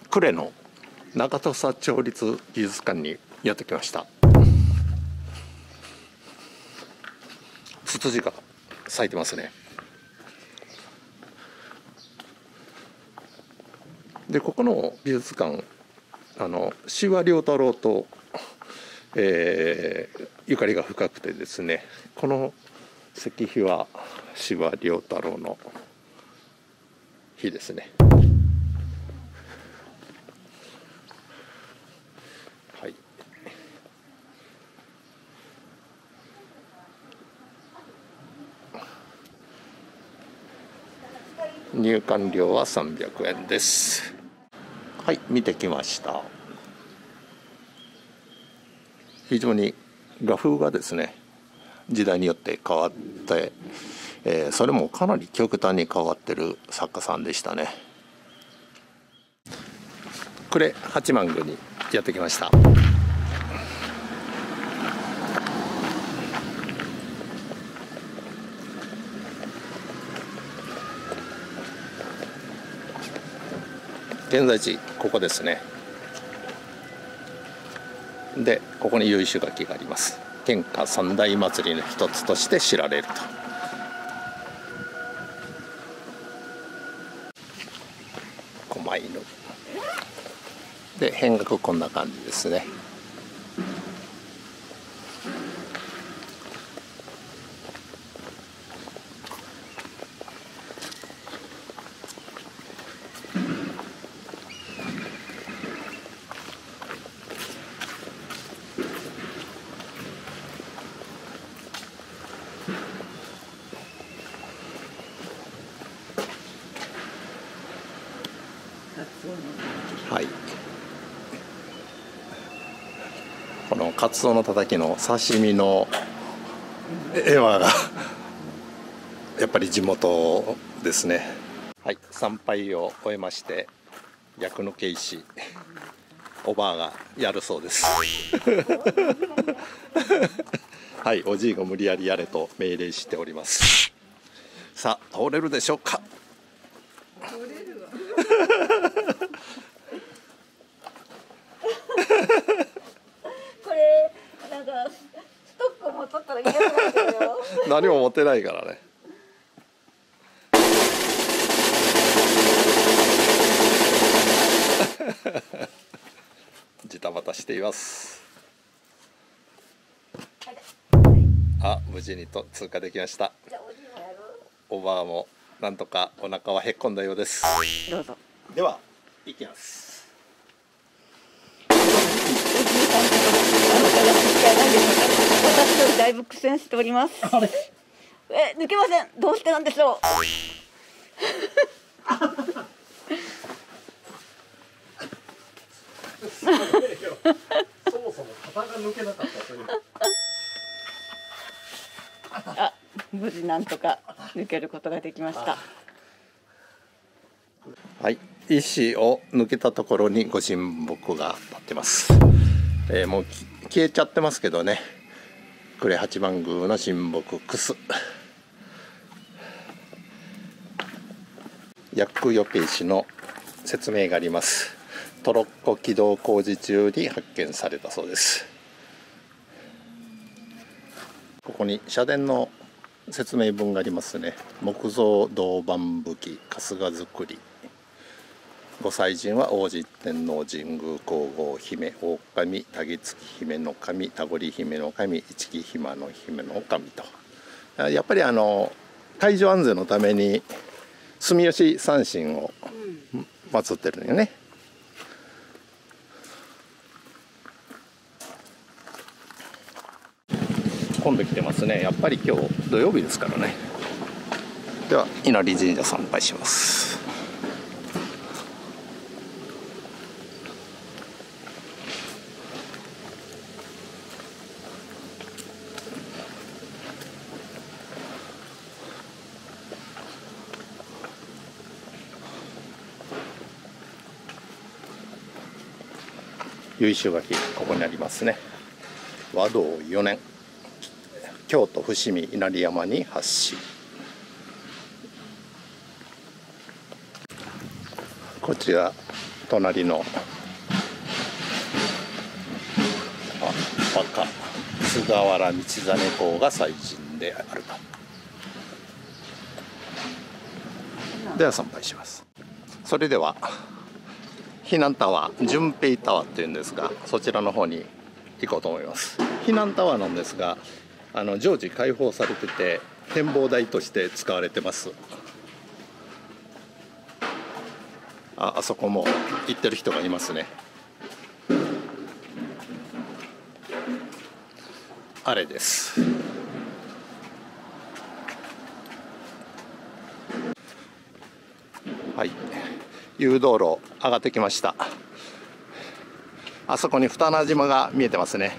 呉の中土佐町立美術館にやってきました。ツツジが咲いてますね。でここの美術館司馬遼太郎と、ゆかりが深くてですね、この石碑は司馬遼太郎の碑ですね。はい、入館料は300円です。はい、見てきました。非常に画風がですね、時代によって変わって、それもかなり極端に変わってる作家さんでしたね。呉八幡宮にやってきました。現在地ここですね。でここに由緒書きがあります。天下三大祭りの一つとして知られると。狛犬で変額こんな感じですね。はい、このカツオのたたきの刺身の絵はがやっぱり地元ですね。はい、参拝を終えまして厄除け石おばあがやるそうですはい、おじいが無理やりやれと命令しております。さあ通れるでしょうか。 通れるわこれなんかストック持っとったらいなくなっちゃうよ何も持ってないからね。ジタバタしています。あ、無事に通過できました。おばあもなんとかお腹はへっこんだようです。 どうぞ。 では行きます。 私よりだいぶ苦戦しております。抜けません。どうしてなんでしょう。 そもそも肩が抜けなかったという。 あ、無事なんとか抜けることができました。 はい、石を抜けたところにご神木が立ってます。もう消えちゃってますけどね。呉八幡宮の神木クス。厄除け石の説明があります。トロッコ軌道工事中に発見されたそうです。ここに社殿の説明文がありますね。木造銅板葺き春日造り。ご祭神は王子天皇神宮皇后姫大神多木月姫の神田堀姫の神一木姫の姫の神と。やっぱり海上安全のために住吉三神を祀ってるんよね。混んできてますね。やっぱり今日土曜日ですからね。では稲荷神社参拝します。由緒書きここにありますね。和道4年京都伏見稲荷山に発し。こちら隣の若菅原道真公が祭神であると。では参拝します。それでは避難タワー、順平タワーっていうんですが、そちらの方に行こうと思います。避難タワーなんですが、常時開放されてて展望台として使われてます。あそこも行ってる人がいますね。あれです。はい、誘導路上がってきました。あそこに二名島が見えてますね。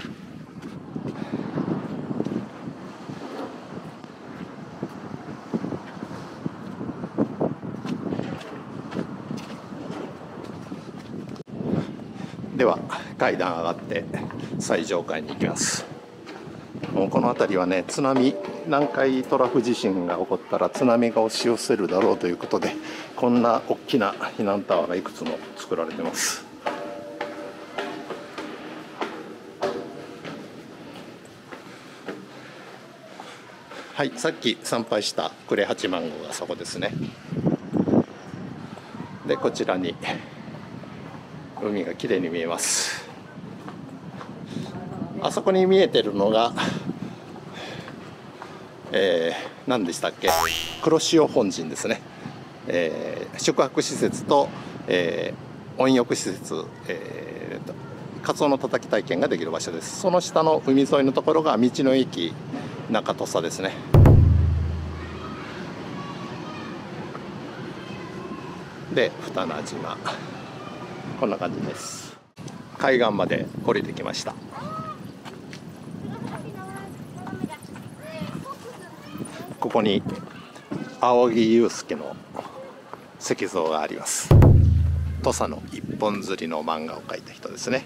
では階段上がって最上階に行きます。もうこの辺りはね、南海トラフ地震が起こったら津波が押し寄せるだろうということで、こんな大きな避難タワーがいくつも作られてます。はい、さっき参拝した呉八幡宮がそこですね。でこちらに海がきれいに見えます。あそこに見えてるのが、何でしたっけ、黒潮本陣ですね。宿泊施設と、温浴施設、カツオのたたき体験ができる場所です。その下の海沿いのところが道の駅中土佐ですね。で二名島、こんな感じです。海岸まで降りてきました。ここに青木祐介の石像があります。土佐の一本釣りの漫画を描いた人ですね。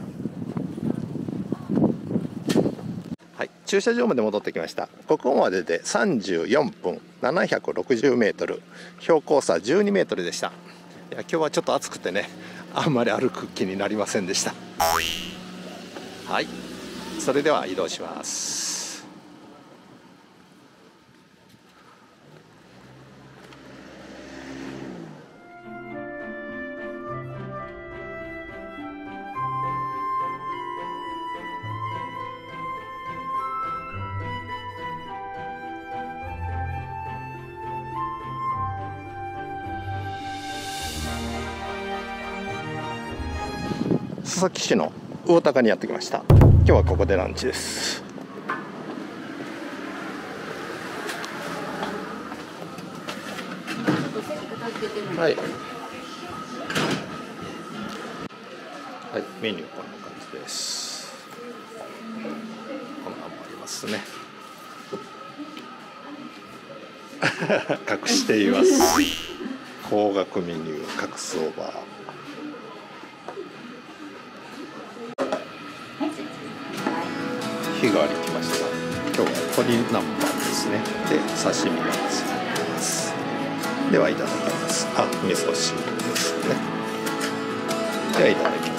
はい、駐車場まで戻ってきました。ここまでで34分760メートル、標高差12メートルでした。いや今日はちょっと暑くてね、あんまり歩く気になりませんでした。はい、それでは移動します。須崎市の魚高にやってきました。今日はここでランチです。はい、はい、メニューこんな感じです。こんなのもありますね。隠しています。高額メニュー隠すオーバー。日替わり来ました。今日は鶏南蛮ですね。で刺身がついています。ではいただきます。あ、味噌汁ですね。ではいただきます。